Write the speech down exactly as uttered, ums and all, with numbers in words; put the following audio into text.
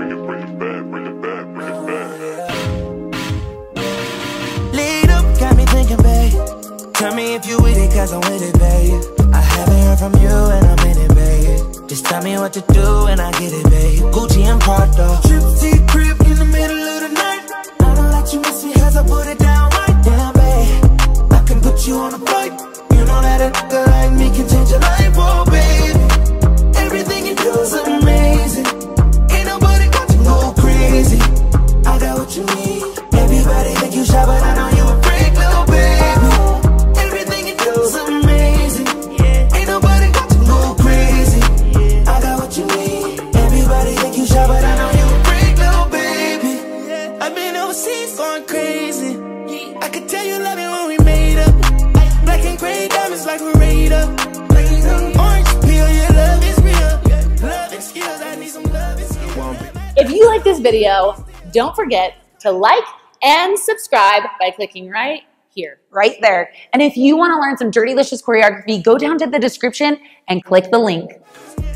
bring it, bring it back, bring it back, bring it back. Lead up, got me thinking, babe. Tell me if you with it, cause I'm with it, babe. I haven't heard from you and I'm in it, babe. Just tell me what to do and I get it, babe. Gucci and Prada. Trip to your crib in the middle of the night. I know that you miss me as I put it down right down, babe. I can put you on a flight. You know that a nigga like me can change your life, oh baby. Everything you do is amazing. Ain't nobody got to go crazy. I got what you need. Everybody think you shy, but I know you a freak, little baby. Everything you do is amazing. Ain't nobody got to go crazy. I got what you need. Everybody think you shy, but I know you a freak, little baby. I've been overseas going crazy. I could tell you love it when we made up. Black and gray diamonds like we're raid up. Orange peel, your love is real. Love and skills, I need some love and skills. If you like this video, don't forget to like and subscribe by clicking right here. Right there. And if you want to learn some Dirtylicious choreography, go down to the description and click the link.